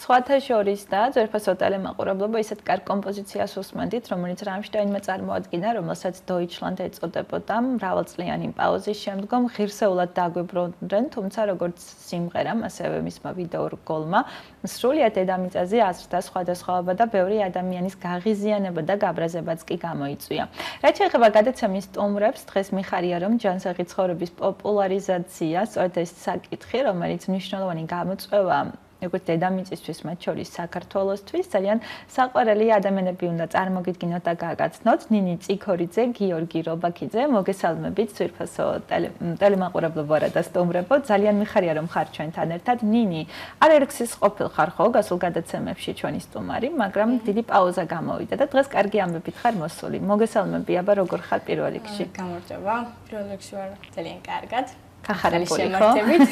სხვათა შორის და ძვირფასო ტელემაყურებლობა ისეთ კარგ კომპოზიციას უსმენდით, რომელიც რამშტაინმა წარმოადგინა, რომელსაც Deutschland ეწოდებოდა, მრავალწლიანი პაუზის შემდგომ ღირსეულად დაგვიბრუნდნენ, თუმცა როგორც სიმღერამ, ასევე მისმა ვიდეორგოლმა, სრულიად დედამიწაზე აზრდა სხვადასხვაობა და ბევრი ადამიანის გაღიზიანება და გაბრაზებაც კი გამოიწვია. რაც შეეხება გადაცემის სტუმრებს, დღეს მიხარია, რომ ჯანსაღი ცხოვრების პოპულარიზაცია, სწორედ ეს საკითხი, რომელიც მნიშვნელოვანი გამოწვევა როგორც დედამიწისთვის, მათ შორის საქართველოსთვის, ძალიან საყვარელი ადამიანები უნდა წარმოგიდგინოთ და გაგაცნოთ. ნინი წიქორიძე, გიორგი რობაქიძე, მოგესალმებით ძვირფასო ტელემაყურებლობა და სტუმრებო. ძალიან მიხარია, რომ ხარ ჩვენთან ერთად. ნინი, არერქსის ყოფილ ხარ ხო გასულ გადაცემებში ჩვენი სტუმარი, მაგრამ დიდი პაუზა გამოვიდა და დღეს კარგი ამბებით ხარ მოსული. მოგესალმები, აბა როგორ ხარ პირველ რიგში? გამარჯობა. პირველ რიგში ვარ ძალიან კარგად. გახარებული ხო?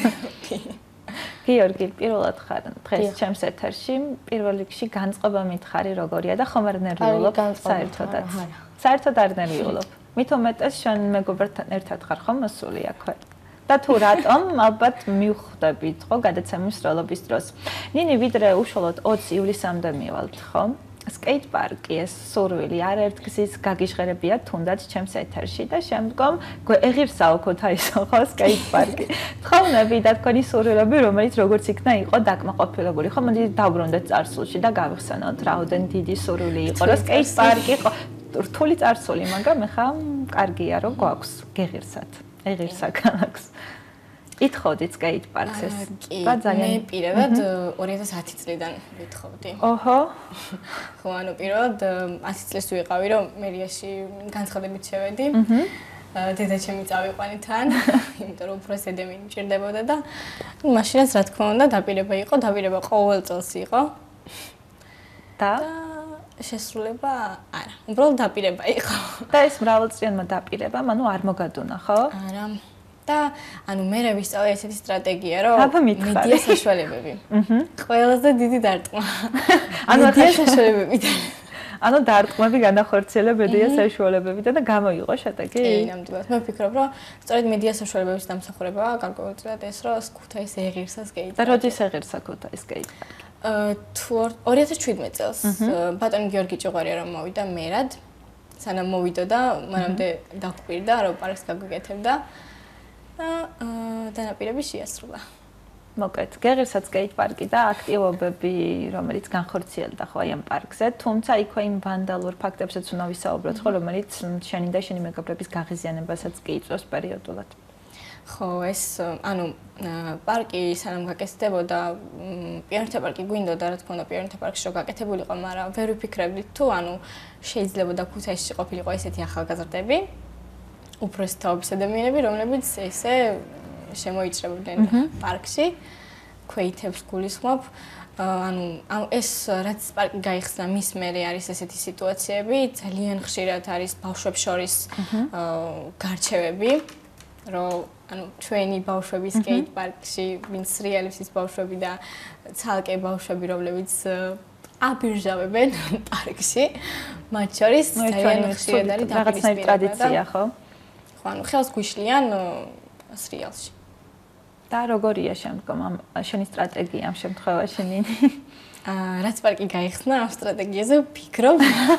გიორგი, პირველად ხარ დღეს ჩემს ეთერში, პირველ რიგში განწყობა მითხარი როგორია და ხომ არ ნერვიულობ საერთოდაც. საერთოდ არ ნერვიულობ. მით უმეტეს შენ მეგობრებთან ერთად ხარ ხო მოსული აქვე? და თუ რატომ, ალბათ მივხვდებით ხო გადაცემის სროლობის დროს. ნინი ვიდრე უშუალოდ 20 ივლისამდე მივალთ, ხო? Skate parki ეს სურვილი არაერთგზის გაგიჟღერებია თუნდაც ჩემს ეთერში და შემდგომ ეღირსაო ქოთაისო ხო skate parki. თხოვნები და თქვენი სურვილები, რომელიც როგორც იქნა იყო დაკმაყოფილებული. ხო მოდი დავბრუნდეთ წარსულში და გავიხსენოთ რაოდენ დიდი სურვილი იყო რომ skate parki იყო რთული წარსული, მაგრამ ეხა კარგია რომ გვაქვს გეღირსათ. ეღირსა ქალაქს. ითხოვდით skate parks ეს და ძალიან მე პირადად 2010 წლიდან ვითხოვდი. ოჰო. ხო, ანუ პირადად 10 წელს ვიყავი, რომ მერიაში განცხადებით შევედი. დედა ჩემი წავიყვანი თან, იმიტომ რომ უფრო ზედემი მჭირდებოდა და მაშინაც რა თქმა უნდა დაპირება იყო, დაპირება ყოველ წელს იყო. და შესრულება არა, უბრალოდ დაპირება იყო. და ეს მრავალწლიანმა დაპირებამ, ანუ არ მოგადუნა, ხო? არა. და ანუ მე ვისწავლე ესეთი სტრატეგია, რომ მედია საშუალებები. ყველაზე დიდი დარტყმა. ანუ მედია საშუალებებიდან. ანუ დარტყმები განახორციელა მედია საშუალებებიდან და გამოიღო შედეგი? კი, ნამდვილად. მე ვფიქრობ, რომ სწორედ მედია საშუალებების დამსახურებაა გარკვეულწილად ეს, რომ ქუთაის ეღირსა skate. და როდის ეღირსა ქუთაის skate park? თუ 2017 წელს ბატონი გიორგი ჭოღარია რომ მოვიდა მერად, სანამ მოვიდო და მანამდე დაგვირდა, რომ პარკს გაგვიკეთებდა. დანაპირები შეასრულა. მოკეთ, გეღირსა skate parki და აქტივობები, რომელიც განხორციელდა ხო აი ამ პარკზე, თუმცა იქვე იმ ვანდალურ ფაქტებსაც უნდა ვისაუბროთ, ხო, რომელიც შენი და შენი მეგობრების გაღიზიანებასაც კი იწვევს პერიოდულად. ხო, ეს ანუ პარკი სანამ გაკეთდებოდა, პიონერთა პარკი გვინდოდა, რა თქმა უნდა, პიონერთა პარკში რო გაკეთებულიყო, მაგრამ ვერ ვიფიქრებდით თუ ანუ შეიძლებოდა ქუთაისში ყოფილიყო ესეთი ახალგაზრდები. უბრალოდ თაობის ადამიანები, რომლებიც ესე შემოიჭრებოდნენ პარკში, ქვეითებს გულისხმობ. ანუ ეს რაც პარკი გაიხსნა, მის მერე არის ესეთი სიტუაციები, ძალიან ხშირად არის ბავშვებს შორის გარჩევები, რომ ანუ ჩვენი ბავშვები skate park-ში, ვინც რეალებს ის ბავშვები და ცალკე ბავშვები, რომლებიც აბირჟავებენ პარკში, მათ შორის ძალიან ხშირად არის რაღაცნაირი ტრადიცია, ხო? ხო, ანუ ხელს გვიშლიან სრიალში. და როგორია შემდგომ ამ შენი სტრატეგია ამ შემთხვევაში ნინი? რაც პარკი გაიხსნა, ამ სტრატეგიაზე ვფიქრობ.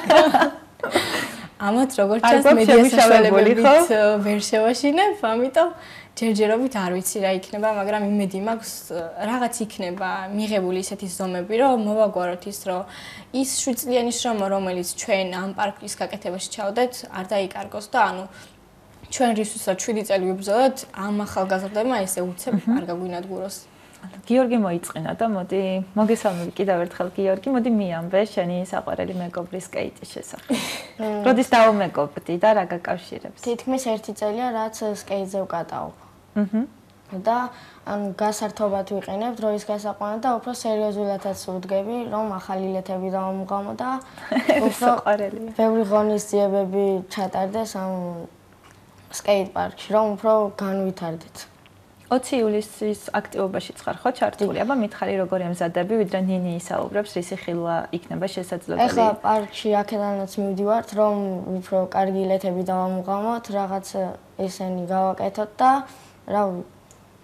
ამათ როგორც ჩანს მედია საშუალებებით ვერ შევაშინებ, ამიტომ ჯერჯერობით არ ვიცი რა იქნება, მაგრამ იმედი მაქვს რაღაც იქნება მიღებული ისეთი ზომები, რომ მოვაგვაროთ ის, რომ ის 7 წლიანი შრომა, რომელიც ჩვენ ამ პარკის გაკეთებაში ჩავდეთ, არ დაიკარგოს და ანუ ჩვენ რისთვისაც 7 წელი ვიბრძოლეთ, ამ ახალგაზრდებმა ესე უცებ არ გაგვინადგუროს. გიორგი მოიწყინა და მოდი მოგესალმები კიდევ ერთხელ გიორგი, მოდი მიამბე შენი საყვარელი მეგობრის skate-ის შესახებ. როდის დავუმეგობრდი და რა გაკავშირებს? თითქმის 1 წელია რაც skate-ზე ვკატაობ. და ანუ გასართობად ვიყენებ დროის გასაყვანად და უფრო სერიოზულადაც ვდგები, რომ ახალი ლეთები დავამუღამო და უფრო ბევრი ღონისძიებები ჩატარდეს ამ skate park-ში, რომ უფრო განვითარდეთ. 20 ივლისის აქტივობაში ხარ ხო ჩართული? აბა მითხარი როგორი ამზადები, ვიდრე ნინი ისაუბრებს, რისი ხილვა იქნება შესაძლებელი? ეხლა პარკში აქედანაც მივდივართ, რომ უფრო კარგი ლეთები დავამუღამოთ, რაღაც ესენი გავაკეთოთ და რა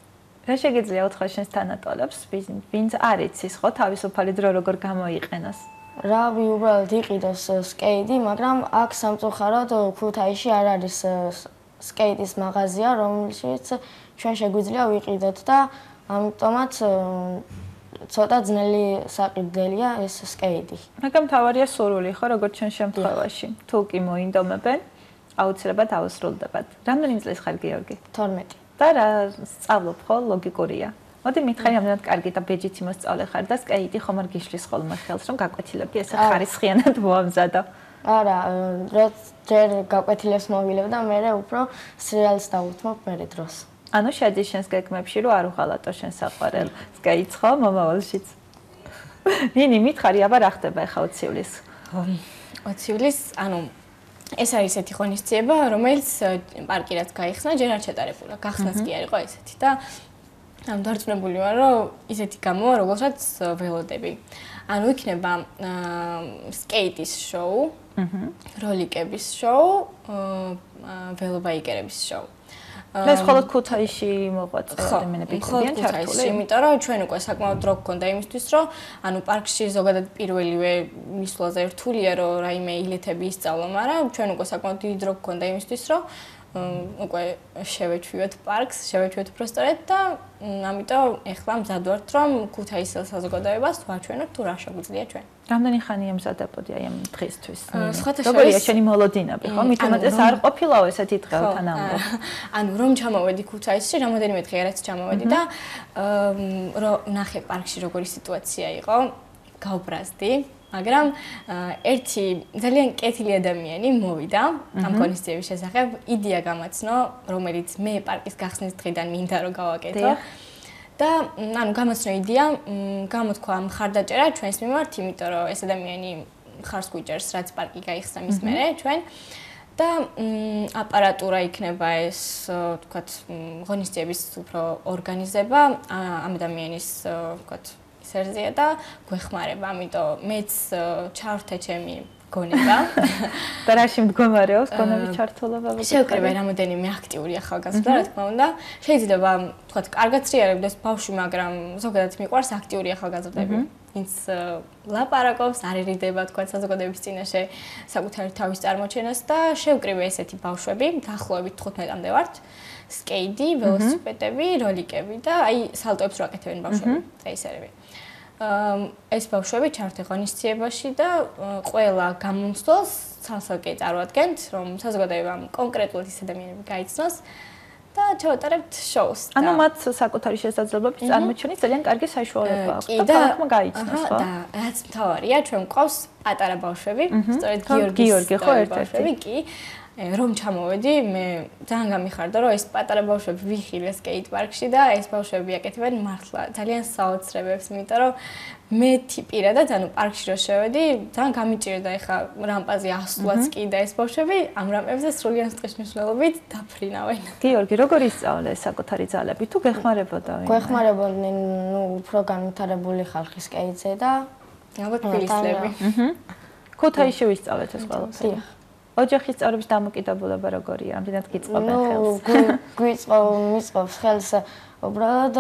რა შეგიძლია უთხრა შენს თანატოლებს, ვინც არ იცის ხო თავისუფალი დრო როგორ გამოიყენოს? რავი, უბრალოდ იყიდოს სკეიტი, მაგრამ აქ სამწუხაროდ ქუთაისში არ არის სკეიტის მაღაზია, რომელშიც ჩვენ შეგვიძლია ვიყიდოთ და ამიტომაც ცოტა ძნელი საყიდველია ეს სკეიტი. მაგრამ თავარია სურვილი ხო, როგორც ჩვენ შემთხვევაში. თუ კი მოინდომებენ, აუცილებლად აუსრულდებათ. რამდენი წლის ხარ გიორგი? 12. და რა სწავლობ ხო? ლოგიკურია. მოდი მითხარი, რამდენად კარგი და ბეჯითი მოსწავლე ხარ და სკეიტი ხომ არ გიშლის ხოლმე ხელს, რომ გაკვეთილები ესე ხარისხიანად მოამზადო? არა, რაც ჯერ გაკვეთილებს მოვილებ და მე უფრო სერიალს დავუთმობ მე დროს. ანუ შედის შენს გეგმებში, რომ არ უღალატო შენ საყვარელ სკეიტს ხო მომავალშიც? ნინი, მითხარი, აბა რა ხდება ახლა 20 ივლისს? 20 ივლისს, ანუ ეს არის ესეთი ღონისძიება, რომელიც პარკი რაც გაიხსნა, ჯერ არ ჩატარებულა, გახსნაც კი არ იყო ესეთი და ამ დარწმუნებული ვარ, რომ ისეთი გამოვა, როგორცაც ველოდები. ანუ იქნება სკეიტის შოუ, როლიკების შოუ, ველობაიკერების შოუ. ეს მხოლოდ ქუთაისში მოყვაწე ადამიანები იქნებიან ჩართული? იმიტომ რომ ჩვენ უკვე საკმაოდ დრო გქონდა იმისთვის, რომ ანუ პარკში ზოგადად პირველივე მისვლაზე რთულია, რომ რაიმე ილეთები ისწავლო, მაგრამ ჩვენ უკვე საკმაოდ დიდი დრო გქონდა იმისთვის, რომ უკვე შევეჩვიოთ პარკს, შევეჩვიოთ პროსტორეთ და ამიტომ ეხლა მზად ვართ, რომ ქუთაისელ საზოგადოებას ვაჩვენოთ თუ რა შეგვიძლია ჩვენ. რამდენი ხანია მზადებოდი აი ამ დღისთვის? სხვათა როგორია შენი მოლოდინები, ხო? მით უმეტეს არ ყოფილაო ესეთი დღეთან ამბობ. ანუ რომ ჩამოვედი ქუთაისში, რამოდენიმე დღე რაც ჩამოვედი და რომ ნახე პარკში როგორი სიტუაცია იყო, გავბრაზდი. მაგრამ ერთი ძალიან კეთილი ადამიანი მოვიდა ამ ღონისძიების შესახებ, იდეა გამაცნო, რომელიც მე პარკის გახსნის დღიდან მინდა რომ გავაკეთო. და ანუ გამოცნო იდეა, გამოთქვა მხარდაჭერა ჩვენს მიმართ, იმიტომ რომ ეს ადამიანი მხარს გვიჭერს, რაც პარკი გაიხსნა მის მერე ჩვენ. და აპარატურა იქნება ეს, თქვათ, ღონისძიების უფრო ორგანიზება ამ ადამიანის, თქვათ, სერზია და გვეხმარება, ამიტომ მეც ჩავრთე ჩემი გონება. და რაში მდგომარეობს გონების ჩართულობა? შევკრიბე რამოდენიმე აქტიური ახალგაზრდა, რა თქმა უნდა. შეიძლება, თქვათ, კარგად რიარებდეს ბავშვი, მაგრამ ზოგადად მიყვარს აქტიური ახალგაზრდები. ვინც ლაპარაკობს, არ ერიდება, თქვათ, საზოგადოების წინაშე საკუთარი თავის წარმოჩენას და შევკრიბე ესეთი ბავშვები, დაახლოებით 15-მდე ვართ. სკეიტი, ველოსიპედები, როლიკები და აი სალტოებს რო აკეთებენ ბავშვები, წაისერები. ეს ბავშვები ჩავრთე ღონისძიებაში და ყველა გამომცდელს ცალსაკე წარვადგენთ, რომ საზოგადოებამ კონკრეტულად ის ადამიანები გაიცნოს და ჩავატარებთ შოუს. ანუ მათ საკუთარი შესაძლებლობების წარმოჩენის ძალიან კარგი საშუალება აქვს და ქალაქმა გაიცნოს, ხო? და რაც მთავარია, ჩვენ გვყავს პატარა ბავშვები, სწორედ გიორგი ხო ერთ-ერთი კი რომ ჩამოვედი, მე ძალიან გამიხარდა, რომ ეს პატარა ბავშვები ვიხილე სკეიტ პარკში და ეს ბავშვები აკეთებენ მართლა ძალიან საოცრებებს, იმიტომ რომ მე პირადად ანუ პარკში რო შევედი, ძალიან გამიჭირდა ეხა რამპაზე ასვლაც კი და ეს ბავშვები ამ რამპებზე სრულიად სტრის მნიშვნელობით დაფრინავენ. გიორგი, როგორ ისწავლე საკუთარი ძალები? თუ გეხმარებოდა ვინმე? გვეხმარებოდნენ, ნუ უფრო განვითარებული ხალხი სკეიტზე და ალბათ ფილისლები. ქუთაისში ვისწავლეთ ეს ყველაფერი. ოჯახის წევრების დამოკიდებულება როგორია? რამდენად გიწყობენ ხელს? მიწყობს ხელს უბრალოდ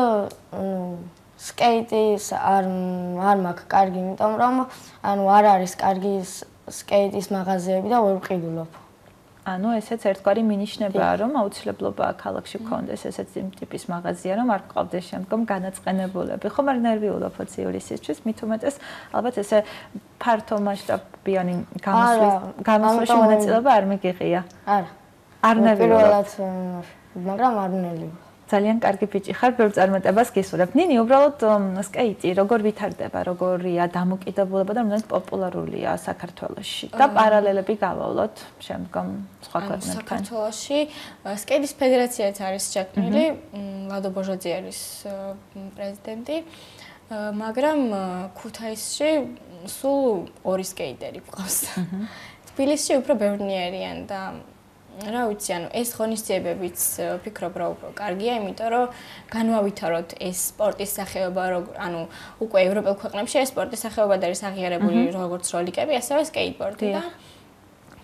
სკეიტის არ მაქვს კარგი, იმიტომ რომ ანუ არ არის კარგი სკეიტის მაღაზიები და ვერ ვყიდულობ. ანუ ესეც ერთგვარი მინიშნებაა, რომ აუცილებლობაა ქალაქში გქონდეს ესეთი ტიპის მაღაზია, რომ არ გყავდეს შემდგომ განაწყენებულები. ხომ არ ნერვიულობ 20 ივლისისთვის, მით უმეტეს ალბათ ესე ფართო მასშტაბიანი გამოსვლაში მონაწილეობა არ მიგიღია. არა. არ ნერვიულობ. მაგრამ არ ნერვიულობ. ძალიან კარგი ბიჭი ხარ, ბევრ წარმატებას გისურვებ. ნინი, უბრალოდ სკეიტი როგორ ვითარდება, როგორია დამოკიდებულება და რამდენად პოპულარულია საქართველოში და პარალელები გავავლოთ შემდგომ სხვა ქვეყნებთან. საქართველოში სკეიტის ფედერაციაც არის შექმნილი, ლადო ბოჟაძე არის პრეზიდენტი, მაგრამ ქუთაისში სულ 2 სკეიტერი გვყავს. თბილისში უფრო ბევრნი არიან და რა ვიცი, ანუ ეს ღონისძიებებიც ვფიქრობ, რომ უფრო კარგია, იმიტომ რომ განვავითაროთ ეს სპორტის სახეობა, ანუ უკვე ევროპელ ქვეყნებში ეს სპორტის სახეობა არის აღიარებული როგორც როლიკები, ასევე სკეიტბორდი და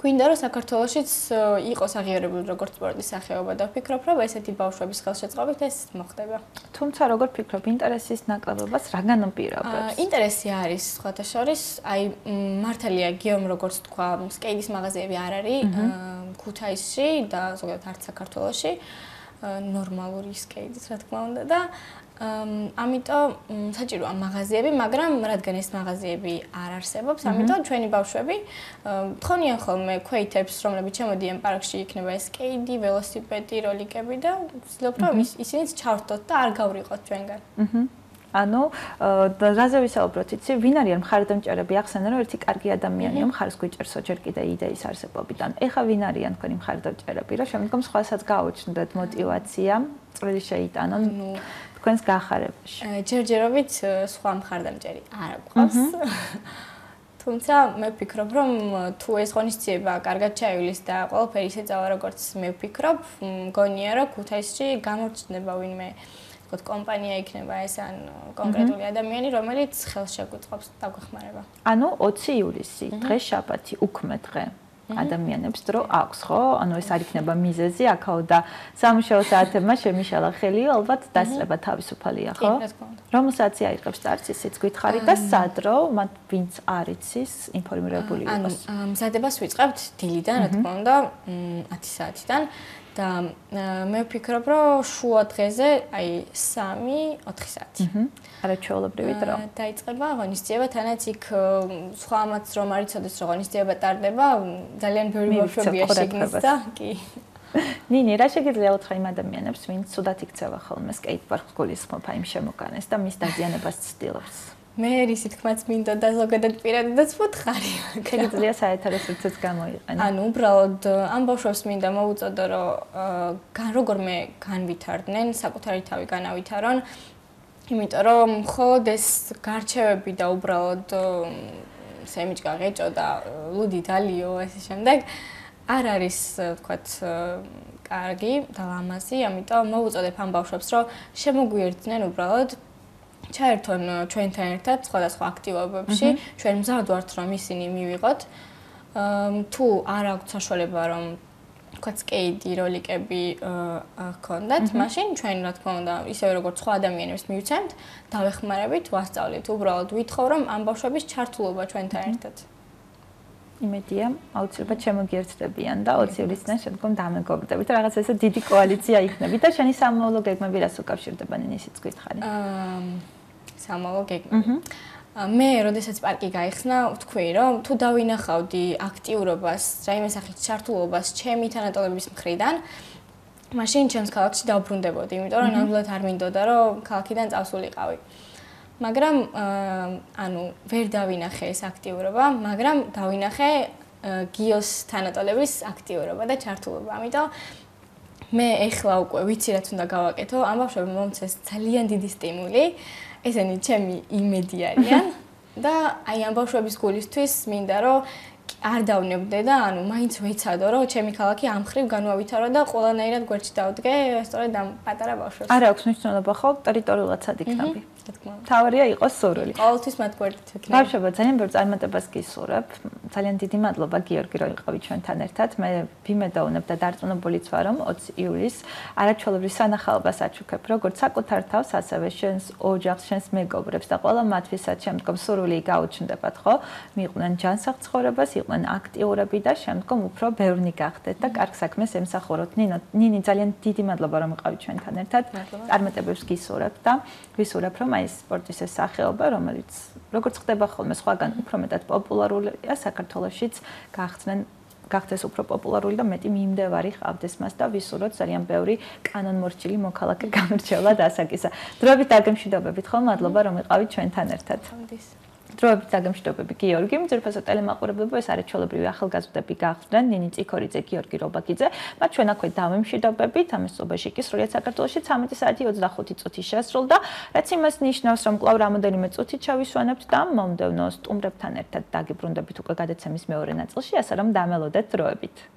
გვინდა რომ საქართველოშიც იყოს აღიარებული როგორც სპორტის სახეობა და ვფიქრობ რომ ესეთი ბავშვების ხელშეწყობით ეს მოხდება. თუმცა როგორ ფიქრობ ინტერესის ნაკლებობას რა განაპირობებს? ინტერესი არის სხვათა შორის, აი მართალია გიომ როგორც თქვა, სკეიდის მაღაზიები არ არის ქუთაისში და ზოგადად არც საქართველოში ნორმალური სკეიდის რა თქმა უნდა და ამიტომ საჭიროა მაღაზიები, მაგრამ რადგან ეს მაღაზიები არ არსებობს, ამიტომ ჩვენი ბავშვები თხონიან ხოლმე ქვეითებს, რომლებიც შემოდიან პარკში, იქნება ეს სკეიდი, ველოსიპედი, როლიკები და ვცდილობ რომ ისინიც ჩავრთოთ და არ გავრიყოთ ჩვენგან. ანუ რაზე ვისაუბროთ, იცი, ვინ არიან მხარდამჭერები? ახსენე რომ ერთი კარგი ადამიანია, მხარს გვიჭერსო ჯერ კიდე იდეის არსებობიდან. ეხა ვინ არიან თქვენი მხარდამჭერები, რომ შემდგომ სხვასაც გაუჩნდეთ мотиваცია, წვრილი შეიტანონ თქვენს გახარებაში. ჯერჯერობით სხვა მხარდამჭერი არ გვყავს. თუმცა მე ვფიქრობ, რომ თუ ეს ღონისძიება კარგად ჩაივლის და ყველაფერი ისე წავა, როგორც მე ვფიქრობ, მგონია რომ ქუთაისში გამორჩნდება ვინმე კომპანია იქნება ეს ან კონკრეტული ადამიანი, რომელიც ხელს შეგვიწყობს და გვეხმარება. ანუ 20 ივლისი, დღე შაბათი, უქმე დღე. ადამიანებს დრო აქვს, ხო? ანუ ეს არ იქნება მიზეზი, აქაო და სამუშაო საათებმა შემიშალა ხელი, ალბათ დასწრება თავისუფალია, ხო? რომელსაც აიღებს წარსისიც გითხარი და სადრო, მათ ვინც არ იცის, ინფორმირებული იყოს. ანუ მზადებას ვიწყებთ დილიდან, რა თქმა უნდა, 10 საათიდან და მე ვფიქრობ, რომ შუა დღეზე, აი 3-4 საათი. არაჩვეულებრივი დრო. დაიწყება ღონისძიება, თანაც იქ სხვა ამაც რომ არ იცოდეს, რომ ღონისძიება ტარდება, ძალიან ბევრი ბავშვებია შეგნის და კი. ნინი, რა შეგიძლია უთხრა იმ ადამიანებს, ვინც ცუდად იქცევა ხოლმე სკეიტპარკს გულისხმობა იმ შემოგანეს და მის დაზიანებას ცდილობს? მე რისი თქმაც მინდა და ზოგადად პირადადაც ვუთხარი. შეგიძლია საერთოდ რიცაც გამოიყენო. ანუ უბრალოდ ამ ბავშვებს მინდა მოუწოდო, რომ როგორმე განვითარდნენ, საკუთარი თავი განავითარონ. იმიტომ რომ მხოლოდ ეს გარჩევები და უბრალოდ სემიჯკა ღეჭო და ლუდი დალიო ესე შემდეგ არ არის თქვათ კარგი და ლამაზი, ამიტომ მოვუწოდებ ამ ბავშვებს, რომ შემოგვიერთდნენ უბრალოდ ჩაერთონ ჩვენთან ერთად სხვადასხვა აქტივობებში, ჩვენ მზად ვართ რომ ისინი მივიღოთ. თუ არ აქვთ საშუალება რომ თქვათ სკეიდი, როლიკები ჰქონდათ, მაშინ ჩვენ რა თქმა უნდა, ისევე როგორც სხვა ადამიანებს მივცემთ, დავეხმარებით, ვასწავლით. უბრალოდ ვითხოვ რომ ამ ბავშვების ჩართულობა ჩვენთან ერთად. იმედია, აუცილებლად შემოგიერთდებიან და 20 ივლისიდან შემდგომ დამეგობრდებით. რაღაც ესე დიდი კოალიცია იქნებით და შენი სამომავლო გეგმები რას უკავშირდება ნინისიც გითხარი? სამომავლო გეგმები. მე, როდესაც პარკი გაიხსნა, ვთქვი, რომ თუ დავინახავდი აქტიურობას, რაიმე სახის ჩართულობას ჩემი თანატოლების მხრიდან, მაშინ ჩემს ქალაქში დავბრუნდებოდი, იმიტომ რომ ნამდვილად არ მინდოდა, რომ ქალაქიდან წავსულიყავი. მაგრამ ანუ ვერ დავინახე ეს აქტიურობა, მაგრამ დავინახე გიოს თანატოლების აქტიურობა და ჩართულობა. ამიტომ მე ეხლა უკვე ვიცი რაც უნდა გავაკეთო, ამ ბავშვებმა მომცეს ძალიან დიდი სტიმული. ესენი ჩემი იმედი არიან და აი ამ ბავშვების გულისთვის მინდა რომ არ დავნებდე და ანუ მაინც ვეცადო რომ ჩემი ქალაქი ამ ხრივ განვავითარო და ყველანაირად გვერდში დავდგე სწორედ ამ პატარა ბავშვებს. არ აქვს მნიშვნელობა ხო ტერიტორიულად სად იქნები? თავარია იყოს სურვილი. ყოველთვის მათ გვერდით ვიქნები. ბავშვებო, ძალიან ბევრ წარმატებას გისურვებ. ძალიან დიდი მადლობა გიორგი რომ იყავით ჩვენთან ერთად. მე ვიმედოვნებ და დარწმუნებულიც ვარ რომ 20 ივლისს არაჩვეულებრივ სანახაობას აჩუქებ როგორც საკუთარ თავს, ასევე შენს ოჯახს, შენს მეგობრებს და ყველა მათ ვისაც შემდგომ სურვილი გაუჩნდებათ, ხო? მიყვნენ ჯანსაღ ცხოვრებას, იყვნენ აქტიურები და შემდგომ უფრო ბევრნი გახდეთ და კარგ საქმეს ემსახუროთ. ნინი, ძალიან დიდი მადლობა რომ იყავით ჩვენთან ერთად. წარმატებებს გისურვებ და ვისურვებ რომ აი სპორტის ეს სახეობა, რომელიც როგორც ხდება ხოლმე სხვაგან უფრო მეტად პოპულარულია, საქართველოშიც გახდეს უფრო პოპულარული და მეტი მიმდევარი ჰყავდეს მას და ვისურვოთ ძალიან ბევრი კანონმორჩილი მოქალაქე გამორჩევა და ასაკისა. დროებით დაგემშვიდობებით ხო? მადლობა რომ იყავით ჩვენთან ერთად. დროებით დაგემშვიდობები გიორგი, მძვირფასო ტელემაყურებლებო, ეს არაჩვეულებრივი ახალგაზრდები გახდნენ, ნინი წიქორიძე, გიორგი რობაქიძე. მათ ჩვენ აქვე დავემშვიდობებით, ამის წობაში კი სრულიად საქართველოში 13 საათი 25 წუთი შესრულდა, რაც იმას ნიშნავს, რომ კვლავ რამოდენიმე წუთი ჩავისვენებთ და მომდევნო სტუმრებთან ერთად დაგიბრუნდებით უკვე გადაცემის მეორე ნაწილში, ასე რომ დამელოდეთ დროებით.